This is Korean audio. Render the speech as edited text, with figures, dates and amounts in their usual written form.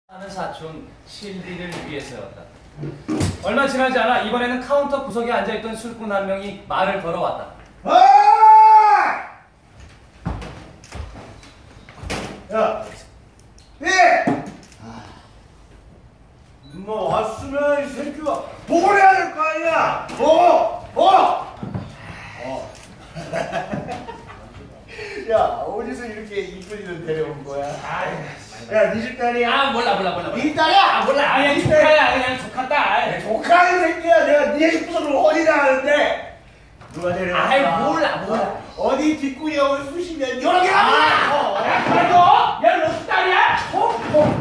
하는 사촌 실비를 위해서였다. 얼마 지나지 않아 이번에는 카운터 구석에 앉아있던 술꾼 한 명이 말을 걸어왔다. 야, 예! 뭐 왔으면 이 새끼가 뭘 해야 될 거 아니야? 야, 어디서 이렇게 이쁜 이를 데려온 거야? 야, 네 집 딸이야? 아 몰라. 네 딸이야? 몰라. 그냥 조카야. 그냥 조카 딸. 조카 이 새끼야. 내가 네 집 구석을 어디다 하는데? 누가 데려왔어? 아이 몰라. 어디 뒷구녕을 쑤시면 여러 개 나와! 야, 그래도 야, 너 딸이야?